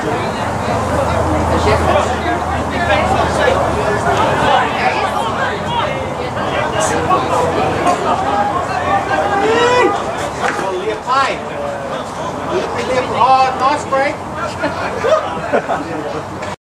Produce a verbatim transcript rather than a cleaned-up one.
เรียบไพ่เรียบเรียบพอ นอสเบรก